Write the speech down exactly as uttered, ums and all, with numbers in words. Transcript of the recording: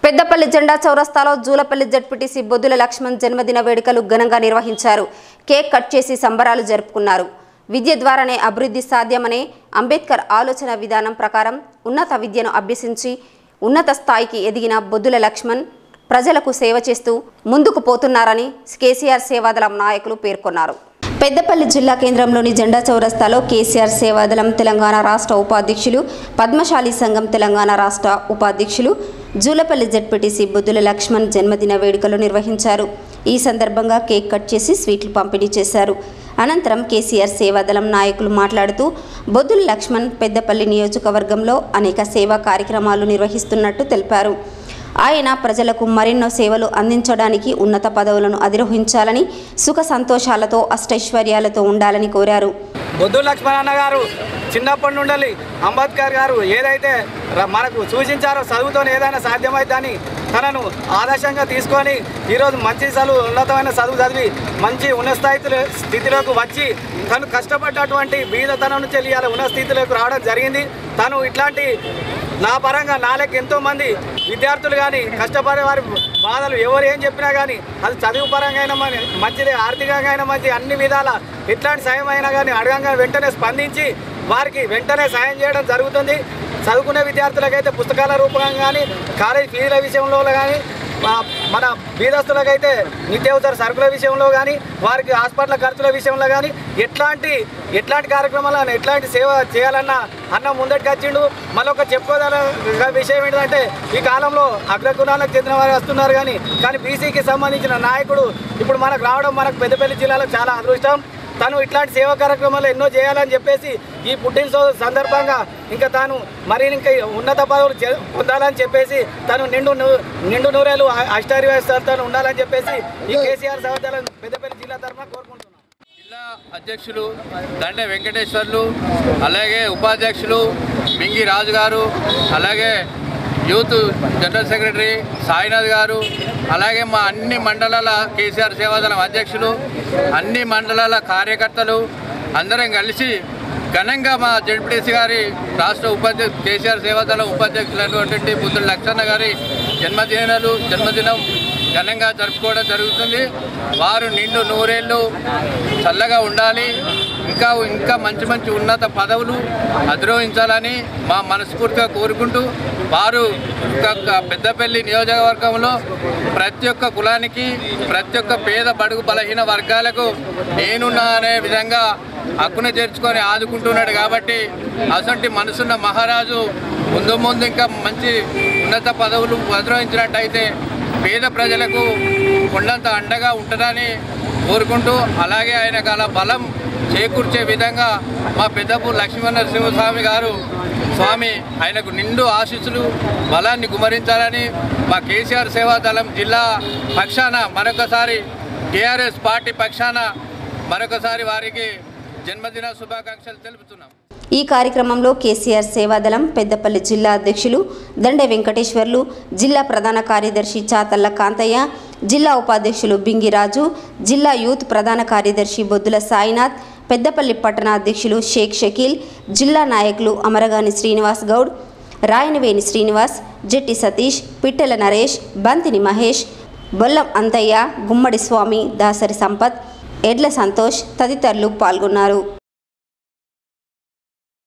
పెద్దపల్లి జెండా చౌరస్తాలో జూలపల్లి జెడ్పీటీసీ బొద్దుల లక్ష్మణ్ జన్మదిన వేడుకలు ఘనంగా నిర్వహించారు. కేక్ కట్ చేసి సంబరాలు జరుపుకున్నారు. విద్య ద్వారానే అభివృద్ధి సాధ్యమనే అంబేద్కర్ ఆలోచన విధానం ప్రకారం ఉన్నత విద్యను అభ్యసించి ఉన్నత స్థాయికి ఎదిగిన బొద్దుల లక్ష్మణ్ ప్రజలకు సేవ చేస్తూ ముందుకు పోతున్నారని కేసీఆర్ సేవాదళం నాయకులు పేర్కొన్నారు. పెద్దపల్లి జిల్లా కేంద్రంలోని జెండా చౌరస్తాలో కేసీఆర్ సేవాదళం తెలంగాణ రాష్ట్ర ఉపాధ్యక్షులు, పద్మశాలి సంఘం తెలంగాణ రాష్ట్ర ఉపాధ్యక్షులు జూలపల్లి జెడ్పీటీసీ బొద్దుల లక్ష్మణ్ జన్మదిన వేడుకలు నిర్వహించారు. ఈ సందర్భంగా కేక్ కట్ చేసి స్వీట్లు పంపిణీ చేశారు. అనంతరం కేసీఆర్ సేవాదళం నాయకులు మాట్లాడుతూ బొద్దుల లక్ష్మణ్ పెద్దపల్లి నియోజకవర్గంలో అనేక సేవా కార్యక్రమాలు నిర్వహిస్తున్నట్టు తెలిపారు. ఆయన ప్రజలకు మరెన్నో సేవలు అందించడానికి ఉన్నత పదవులను అధిరోహించాలని, సుఖ సంతోషాలతో అష్టైశ్వర్యాలతో ఉండాలని కోరారు. బొద్దుల లక్ష్మణ్ అన్న గారు చిన్నప్పటి నుండి అంబేద్కర్ గారు ఏదైతే మనకు సూచించారో చదువుతో ఏదైనా సాధ్యమైందని తనను ఆదర్శంగా తీసుకొని ఈరోజు మంచి చదువు ఉన్నతమైన చదువు చదివి మంచి ఉన్నత స్థాయి స్థితిలోకి వచ్చి తను కష్టపడ్డటువంటి బీదతనం నుంచి వెళ్ళి ఉన్నత స్థితిలోకి రావడం జరిగింది. తను ఇట్లాంటి నా పరంగా నాలుగు ఎంతోమంది విద్యార్థులు కానీ కష్టపడే వారి బాధలు ఎవరు ఏం చెప్పినా కానీ అది చదువు పరంగా అయినా మంచిది, ఆర్థికంగా అయినా మంచి, అన్ని విధాల ఎట్లాంటి సాయం అయినా కానీ అడగంగా వెంటనే స్పందించి వారికి వెంటనే సాయం చేయడం జరుగుతుంది. చదువుకునే విద్యార్థులకైతే పుస్తకాల రూపంగా కానీ, కాలేజ్ ఫీజుల విషయంలో కానీ, మన బీదస్తులకైతే నిత్యావసర సరుకుల విషయంలో కానీ, వారికి హాస్పిటల్ ఖర్చుల విషయంలో కానీ ఎట్లాంటి ఎట్లాంటి కార్యక్రమాలను ఎట్లాంటి సేవ చేయాలన్న అన్న ముందటికి వచ్చిండు. మళ్ళొక చెప్పుకోదల విషయం ఏంటంటే ఈ కాలంలో అగ్రకులాలకు చెందిన వారు వస్తున్నారు కానీ కానీ బీసీకి సంబంధించిన నాయకుడు ఇప్పుడు మనకు రావడం మనకు పెద్దపల్లి జిల్లాలో చాలా అదృష్టం. తను ఇట్లాంటి సేవా కార్యక్రమాలు ఎన్నో చేయాలని చెప్పేసి ఈ పుట్టినరోజు సందర్భంగా ఇంకా తాను మరి ఇంకా ఉన్నత పదవులు పొందాలని చెప్పేసి తను నిండు నిండు నూరేలు అష్టైశ్వర్యాలతో ఉండాలని చెప్పేసి ఈ కేసీఆర్ సేవాదళం పెద్దపల్లి జిల్లా తరఫున కోరుకుంటున్నాం. జిల్లా అధ్యక్షులు దండే వెంకటేశ్వర్లు, అలాగే ఉపాధ్యక్షులు బింగి రాజు గారు, అలాగే యూత్ జనరల్ సెక్రటరీ సాయినాథ్ గారు, అలాగే మా అన్ని మండలాల కేసీఆర్ సేవాదళం అధ్యక్షులు, అన్ని మండలాల కార్యకర్తలు అందరం కలిసి ఘనంగా మా జెడ్పీటీసీ గారి రాష్ట్ర ఉపాధ్యక్ష కేసీఆర్ సేవాదళం ఉపాధ్యక్షులైనటువంటి బొద్దుల లక్ష్మణ గారి జన్మదినాలు జన్మదినం ఘనంగా జరుపుకోవడం జరుగుతుంది. వారు నిండు నూరేళ్ళు చల్లగా ఉండాలి, ఇంకా ఇంకా మంచి మంచి ఉన్నత పదవులు అధిరోహించాలని మా మనస్ఫూర్తిగా కోరుకుంటూ వారు పెద్దపల్లి నియోజకవర్గంలో ప్రతి ఒక్క కులానికి, ప్రతి ఒక్క పేద బడుగు బలహీన వర్గాలకు నేనున్నా అనే విధంగా హక్కును చేర్చుకొని ఆదుకుంటున్నాడు. కాబట్టి అసంటి మనసున్న మహారాజు ముందు ముందు ఇంకా మంచి ఉన్నత పదవులు అధిరోహించినట్టయితే పేద ప్రజలకు కొండంత అండగా ఉంటుందని కోరుకుంటూ, అలాగే ఆయనకు అలా బలం చేకూర్చే విధంగా మా పెద్దపూర్ లక్ష్మీ నరసింహస్వామి గారు స్వామి ఆయనకు నిండు ఆశీస్సులు బలాన్ని గుమరించాలని మా కేసీఆర్ సేవాదళం జిల్లా పక్షాన మరొకసారి టీఆర్ఎస్ పార్టీ పక్షాన మరొకసారి వారికి జన్మదిన శుభాకాంక్షలు తెలుపుతున్నాం. ఈ కార్యక్రమంలో కేసీఆర్ సేవాదళం పెద్దపల్లి జిల్లా అధ్యక్షులు దండే వెంకటేశ్వర్లు, జిల్లా ప్రధాన కార్యదర్శి చాతల్ల కాంతయ్య, జిల్లా ఉపాధ్యక్షులు బింగిరాజు, జిల్లా యూత్ ప్రధాన కార్యదర్శి బొద్దుల సాయినాథ్, పెద్దపల్లి పట్టణ అధ్యక్షులు షేక్ షకీల్, జిల్లా నాయకులు అమరగాని శ్రీనివాస్ గౌడ్, రాయనవేని శ్రీనివాస్, జెట్టి సతీష్, పిట్టెల నరేష్, బంతిని మహేష్, బొల్లం అంతయ్య, గుమ్మడి స్వామి, దాసరి సంపత్, ఎడ్ల సంతోష్ తదితరులు పాల్గొన్నారు.